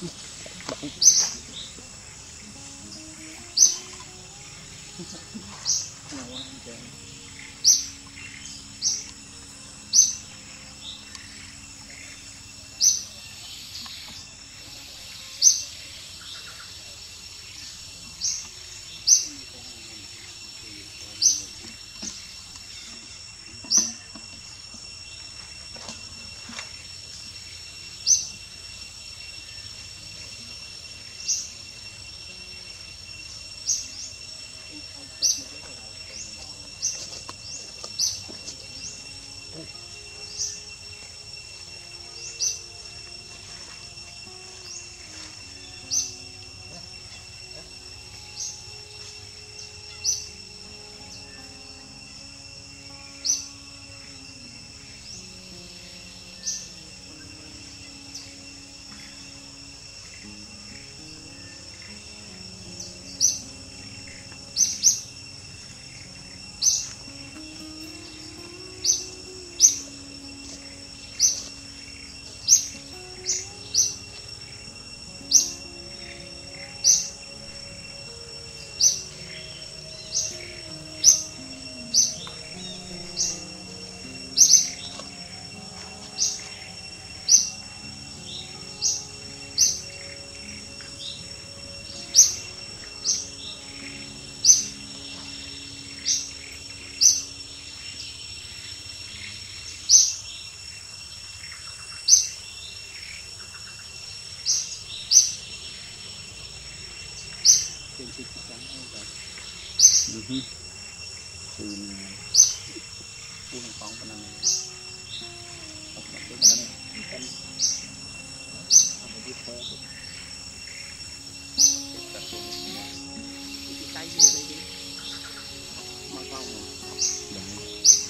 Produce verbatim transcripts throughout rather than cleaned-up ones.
từ buôn phóng bên này học tập bên này cần học một chút thôi tập trung cái tay gì đây chứ mà không đấy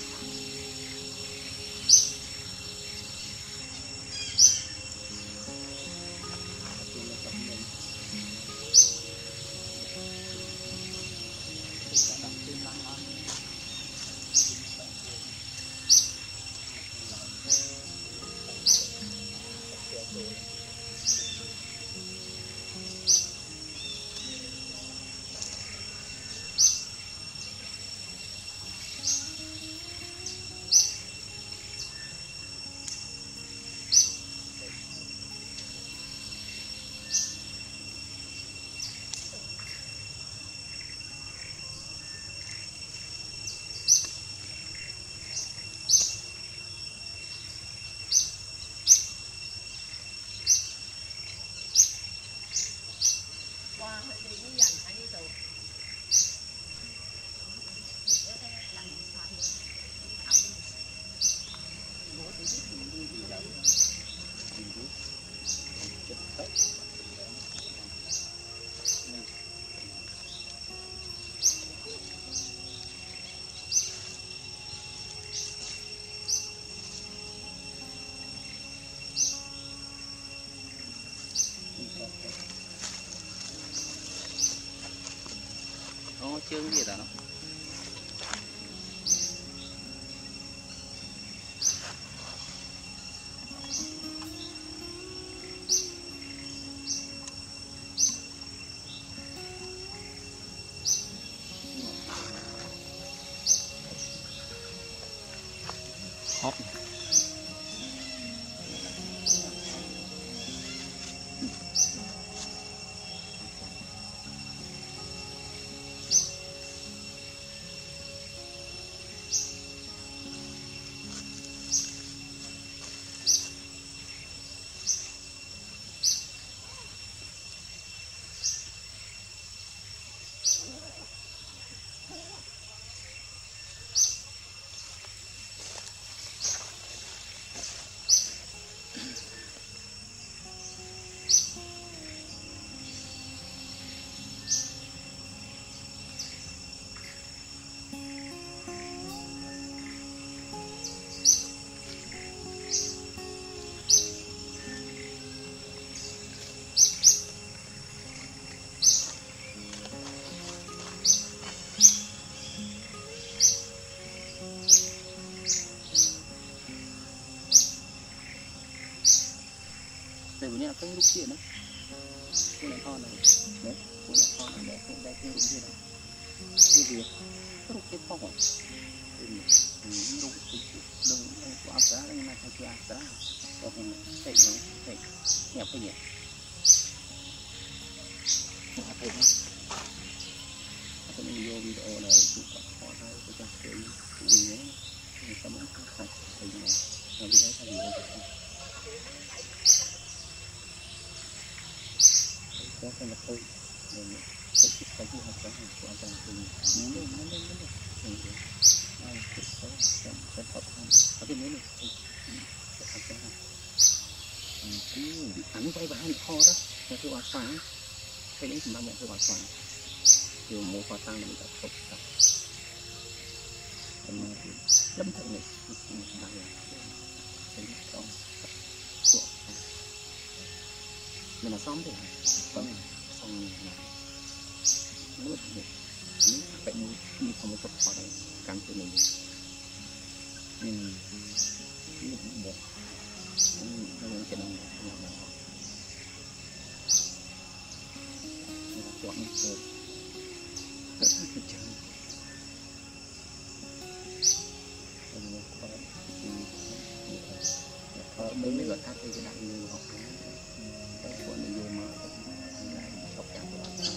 nó chương gì đó nó hot đây bữa nay là cái lúc chuyện đó cô này con này đấy cô này con này để cô đây cô đúng gì đâu cái gì cái cái phong rồi đúng đúng đúng của áp giá đây này cái áp giá có thể chạy nó chạy nhẹp cái gì thấy không mình vô video này chụp họ ra cái trang cái gì nhé mình sẽ muốn khai thấy này là video thay vì có cái là tôi mình sẽ tiếp tục cái học cái này của anh mình nó lên nó lên nó lên mình ai sẽ có sẽ sẽ học hơn ở cái này sẽ học cái này cái ảnh quay vào kho đó là cái quả xoắn cái đấy chúng ta nhận cái quả xoắn nhiều mối quả tăng mình đã phục tập lâm thời này chúng ta là cái con chuột mình là xóm thì vâng xong nước này nước phải đi không có tập khỏi cắn từ mình nhưng nước một nó vẫn cái này là chọn một rất là chậm ở bên mấy loại khác thì cái nặng như học cái của mình vô mà lại học cả của bạn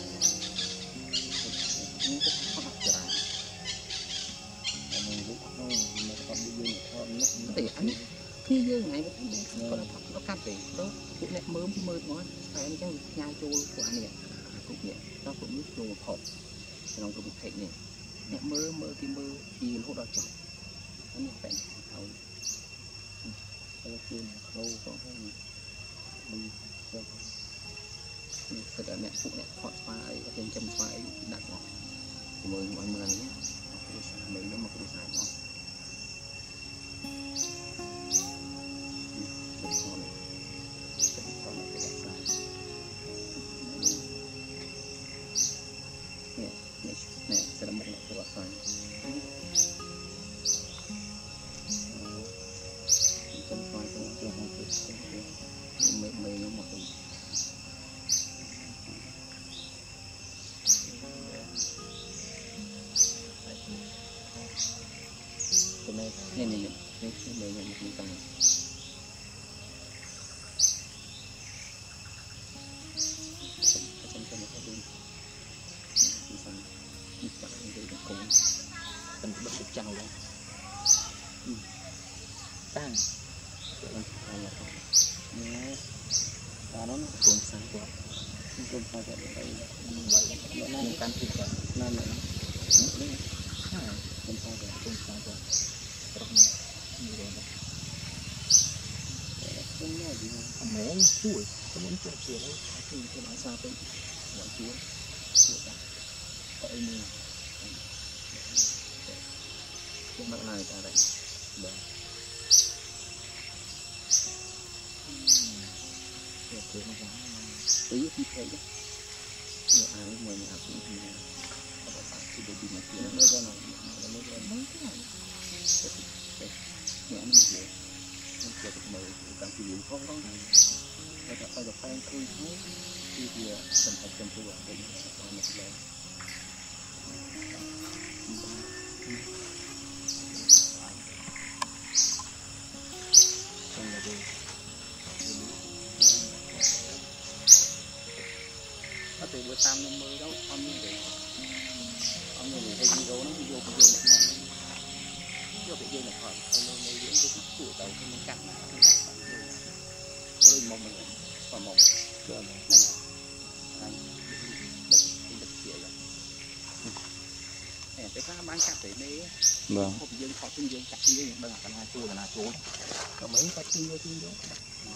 những cái khó học trở lại mình lúc nó mà còn đi vô nó nó thì anh khi vô ngày mà thấy nó nó cắt thì đó cũng nét mớm mơ nói phải cái nhai trôi của anh này cũng vậy nó cũng nước trôi hộp nó cũng thấy này nét mơ mơ cái mơ gì nó đó chọn anh phải thầu cái lâu có đi sẽ để mẹ phụ mẹ họ phai ở trên chân phai đặt nó thì mười mọi người nhé mấy nó mà cũng xài nó nè sẽ là một loại của bạn xoài chân xoài cũng chưa không được mấy mấy nó một cái này này này này này này này một cái mình cũng được trâu luôn tăng và nó cuốn sáng quá cuốn sáng cái đây nó nó can thiệp vào nên là nó cuốn sáng rồi cuốn sáng rồi rất là nhiều rồi đó không nói gì nữa mẹ chuối có muốn chuối chuối đấy thì cái nói sao tôi gọi chuối chuối cả có ai mua cái mặt này ta đấy đấy để cứ nó giá tí khi thấy đấy nhiều ai mời nhà cũng thì có bảo bạn thì để đi mà kia nó ra nào nó mới lên mấy cái này mẹ mình về nó chưa được mời càng thì nhiều khó lắm bây giờ bây giờ phải ăn tươi hết thì thì cần phải cần phải bảo vệ cho nó lên có thể bữa tam năm mươi đâu ông như vậy ông như vậy hay video nó video video này ngon chưa bị dây là khỏi ông lên đây diễn cái của tàu cái mình cắt nó lên mông mình còn mông này này đất đất kia rồi nè cái phá bán cắt để đấy vâng không dương khó thiên dương cắt thiên dương đang là cái hai chua là na chua có mấy cái thiên dương thiên dương